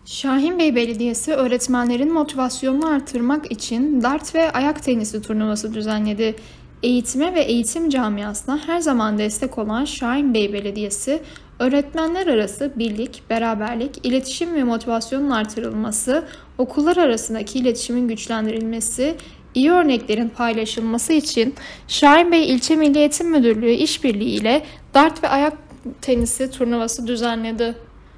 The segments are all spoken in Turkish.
Şahinbey Belediyesi öğretmenlerin motivasyonunu artırmak için dart ve ayak tenisi turnuvası düzenledi. Eğitime ve eğitim camiasına her zaman destek olan Şahinbey Belediyesi, öğretmenler arası birlik, beraberlik, iletişim ve motivasyonun artırılması, okullar arasındaki iletişimin güçlendirilmesi, iyi örneklerin paylaşılması için Şahinbey İlçe Milli Eğitim Müdürlüğü işbirliği ile dart ve ayak tenisi turnuvası düzenledi.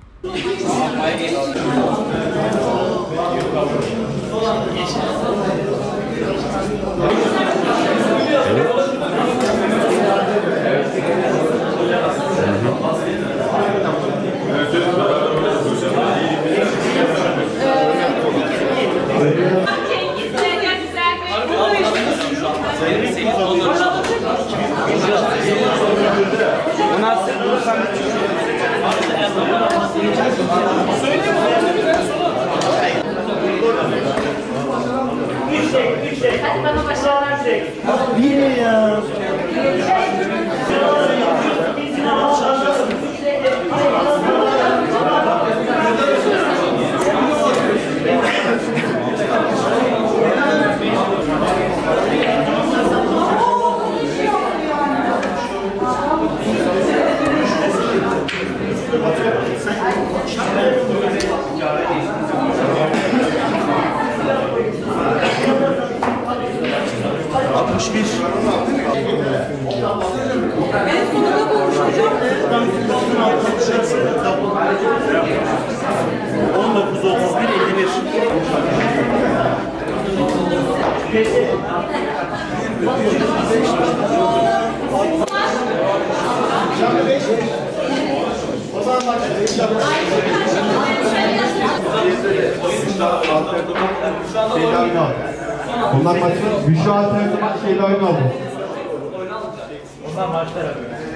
Hadi bana başarılar dilerim. Bir ya. Ben sonunda konuşacağım. 19-31 Bunlar maçın Büşra Alternatif şeyle oyun oldu. Ondan maçlar yapıyor.